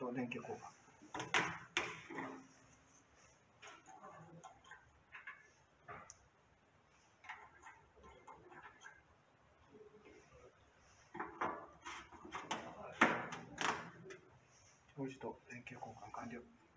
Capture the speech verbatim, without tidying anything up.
と電球交換。表示と電球交換完了。